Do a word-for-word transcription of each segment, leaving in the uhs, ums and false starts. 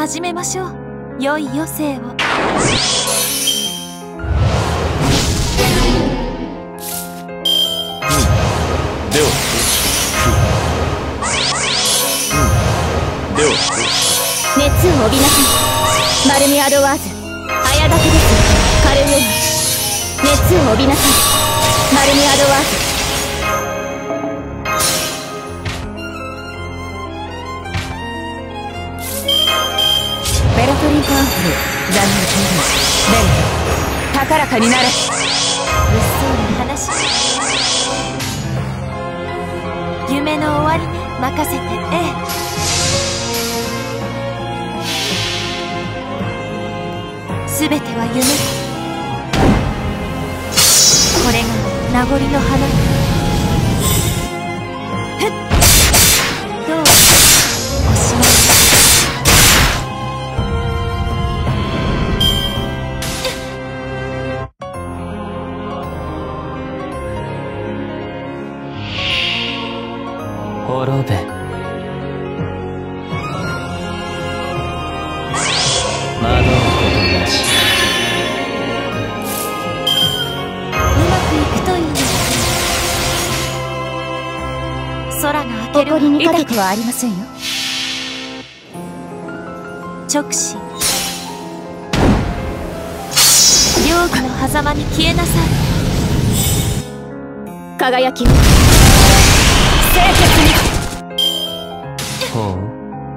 始めましょう。良い余生を。 ではでは熱を帯びなさい。マルミアドワーズ早炊きです。カルウェイ熱を帯びなさい。マルミアドワーズ。ベラトリンパンフル残念キングベルト高らかになれ。 物騒な話。夢の終わりね。任せて。ええ。すべては夢。これが名残の花。ふっ。どうおしまい。 滅べ。惑うことなし。 うまくいくといいのだ。空が明ける。 誇りにかけてはありませんよ。 直視。両義の狭間に消えなさい。 輝きを清潔に。 ほう。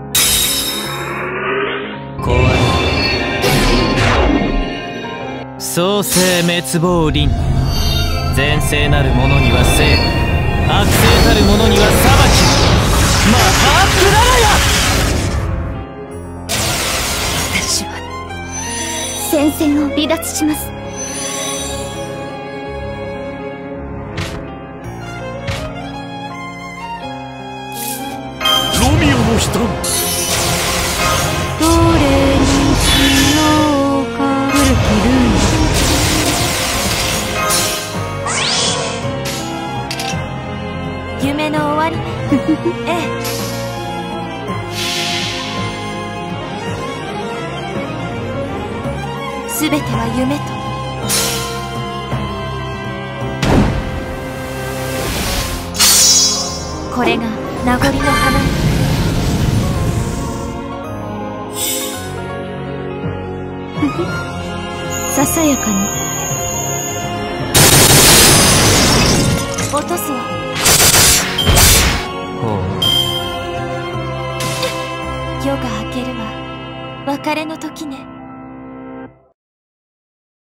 壊れ。創世滅亡輪。前世なる者には生、悪性たる者には裁き。マハークララヤ。 私は戦線を離脱します。 ロミオの人。 どれにしようか。古きルール。夢の終わりね。ええ。すべては夢と。これが名残の花。 ささやかに落とすわ。 ほう。 夜が明けるわ。別れの時ね。